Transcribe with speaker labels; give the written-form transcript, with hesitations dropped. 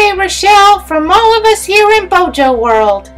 Speaker 1: Rochelle, from all of us here in Bojo World.